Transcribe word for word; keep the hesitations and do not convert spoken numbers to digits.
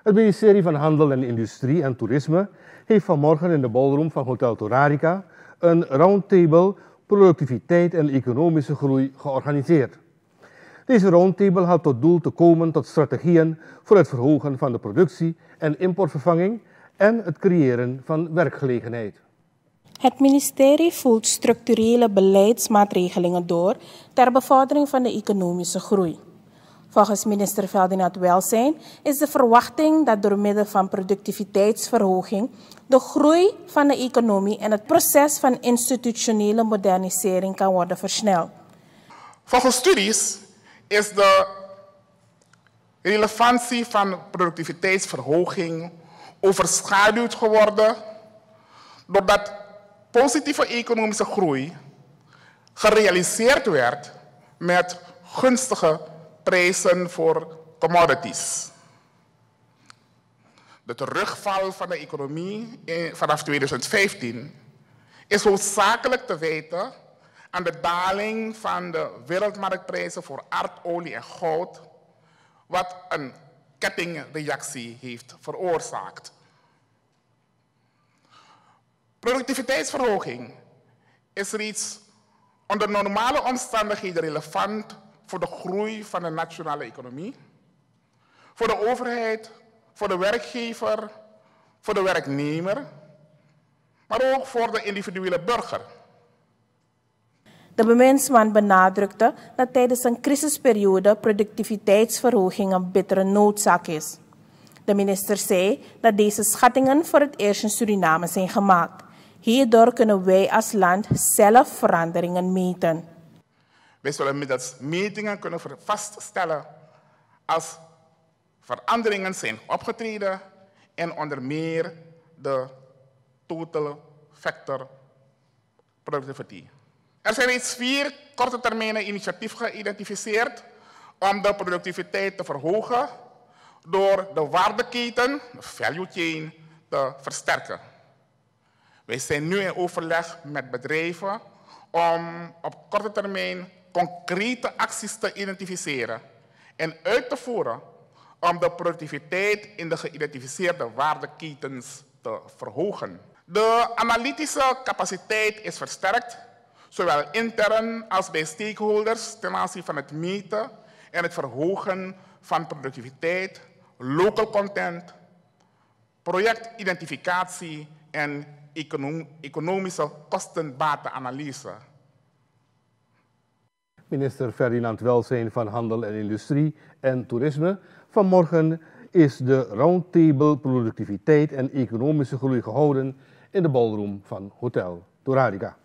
Het ministerie van Handel en Industrie en Toerisme heeft vanmorgen in de ballroom van Hotel Torarica een roundtable productiviteit en economische groei georganiseerd. Deze roundtable had tot doel te komen tot strategieën voor het verhogen van de productie en importvervanging en het creëren van werkgelegenheid. Het ministerie voert structurele beleidsmaatregelingen door ter bevordering van de economische groei. Volgens minister Ferdinand Welsijn is de verwachting dat door middel van productiviteitsverhoging de groei van de economie en het proces van institutionele modernisering kan worden versneld. Volgens studies is de relevantie van productiviteitsverhoging overschaduwd geworden doordat positieve economische groei gerealiseerd werd met gunstige prijzen voor commodities. De terugval van de economie vanaf tweeduizend vijftien is hoofdzakelijk te wijten aan de daling van de wereldmarktprijzen voor aardolie en goud, wat een kettingreactie heeft veroorzaakt. Productiviteitsverhoging is reeds onder normale omstandigheden relevant voor de groei van de nationale economie, voor de overheid, voor de werkgever, voor de werknemer, maar ook voor de individuele burger. De bewindsman benadrukte dat tijdens een crisisperiode productiviteitsverhoging een bittere noodzaak is. De minister zei dat deze schattingen voor het eerst in Suriname zijn gemaakt. Hierdoor kunnen wij als land zelf veranderingen meten. Wij zullen middels metingen kunnen vaststellen als veranderingen zijn opgetreden en onder meer de total factor productivity. Er zijn reeds vier korte termijnen initiatieven geïdentificeerd om de productiviteit te verhogen door de waardeketen, de value chain, te versterken. Wij zijn nu in overleg met bedrijven om op korte termijn concrete acties te identificeren en uit te voeren om de productiviteit in de geïdentificeerde waardeketens te verhogen. De analytische capaciteit is versterkt, zowel intern als bij stakeholders ten aanzien van het meten en het verhogen van productiviteit, local content, projectidentificatie en econom economische kosten-batenanalyse. Minister Ferdinand Welsijn van Handel en Industrie en Toerisme. Vanmorgen is de roundtable productiviteit en economische groei gehouden in de ballroom van Hotel Torarica.